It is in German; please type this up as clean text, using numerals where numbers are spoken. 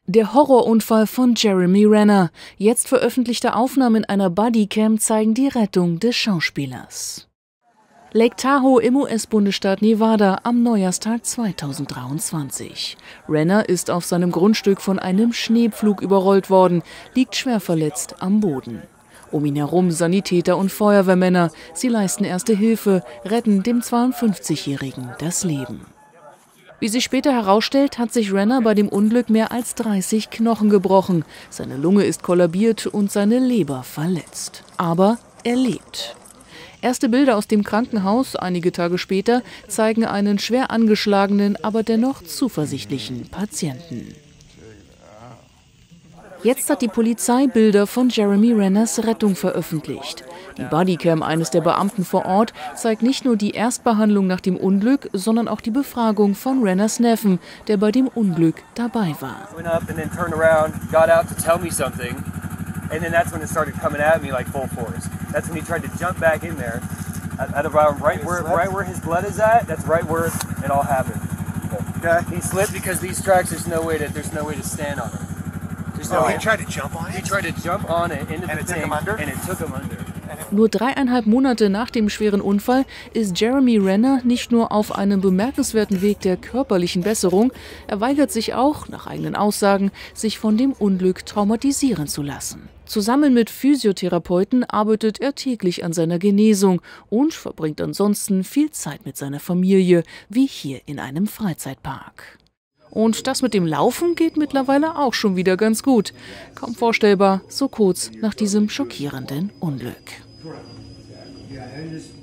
Der Horrorunfall von Jeremy Renner. Jetzt veröffentlichte Aufnahmen einer Bodycam zeigen die Rettung des Schauspielers. Lake Tahoe im US-Bundesstaat Nevada am Neujahrstag 2023. Renner ist auf seinem Grundstück von einem Schneepflug überrollt worden, liegt schwer verletzt am Boden. Um ihn herum Sanitäter und Feuerwehrmänner. Sie leisten erste Hilfe, retten dem 52-Jährigen das Leben. Wie sich später herausstellt, hat sich Renner bei dem Unglück mehr als 30 Knochen gebrochen. Seine Lunge ist kollabiert und seine Leber verletzt. Aber er lebt. Erste Bilder aus dem Krankenhaus einige Tage später zeigen einen schwer angeschlagenen, aber dennoch zuversichtlichen Patienten. Jetzt hat die Polizei Bilder von Jeremy Renners Rettung veröffentlicht. Die Bodycam eines der Beamten vor Ort zeigt nicht nur die Erstbehandlung nach dem Unglück, sondern auch die Befragung von Renners Neffen, der bei dem Unglück dabei war. And then that's when it started coming at me like full force. That's when he tried to jump back in there, at about right where his blood is at. That's right where it all happened. Okay. He slipped because these tracks. There's no way to stand on them. He tried to jump on it. He tried to jump on it into the thing, and it took him under. Nur 3,5 Monate nach dem schweren Unfall ist Jeremy Renner nicht nur auf einem bemerkenswerten Weg der körperlichen Besserung, er weigert sich auch, nach eigenen Aussagen, sich von dem Unglück traumatisieren zu lassen. Zusammen mit Physiotherapeuten arbeitet er täglich an seiner Genesung und verbringt ansonsten viel Zeit mit seiner Familie, wie hier in einem Freizeitpark. Und das mit dem Laufen geht mittlerweile auch schon wieder ganz gut. Kaum vorstellbar, so kurz nach diesem schockierenden Unglück. Yeah,